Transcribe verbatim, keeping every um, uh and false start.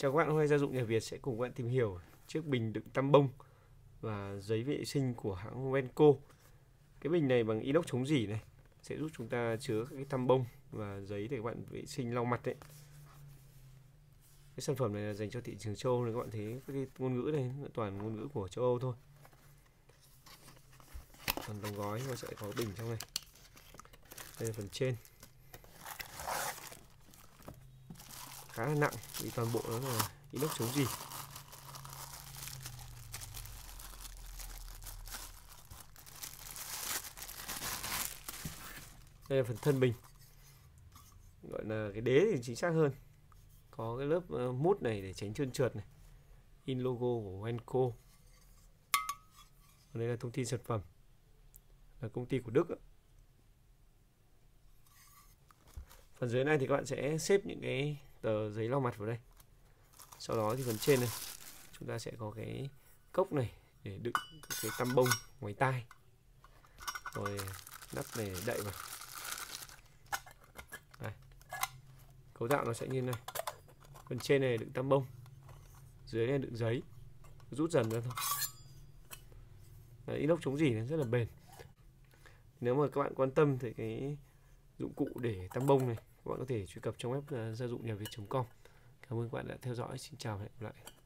Chào các bạn, hôm nay Gia dụng Nhà Việt sẽ cùng các bạn tìm hiểu chiếc bình đựng tăm bông và giấy vệ sinh của hãng Wenco. Cái bình này bằng inox chống rỉ này sẽ giúp chúng ta chứa các cái tăm bông và giấy để các bạn vệ sinh lau mặt đấy. Cái sản phẩm này là dành cho thị trường châu Âu, này các bạn thấy cái ngôn ngữ này toàn ngôn ngữ của châu Âu thôi. Phần đóng gói nó sẽ có bình trong này. Đây là phần trên. Khá là nặng vì toàn bộ nó là inox chống rỉ. Đây là phần thân bình, gọi là cái đế thì chính xác hơn, có cái lớp mút này để tránh trơn trượt này, in logo của Wenco. Đây là thông tin sản phẩm, là công ty của Đức. Phần dưới này thì các bạn sẽ xếp những cái tờ giấy lau mặt vào đây. Sau đó thì phần trên này chúng ta sẽ có cái cốc này để đựng cái tăm bông ngoài tai, rồi nắp này để đậy vào. Đây. Cấu tạo nó sẽ như này. Phần trên này đựng tăm bông, dưới này đựng giấy, rút dần ra thôi. Đấy, inox chống rỉ này rất là bền. Nếu mà các bạn quan tâm thì cái dụng cụ để tăm bông này, các bạn có thể truy cập trong web gia dụng nhà việt chấm com. Cảm ơn các bạn đã theo dõi. Xin chào và hẹn gặp lại.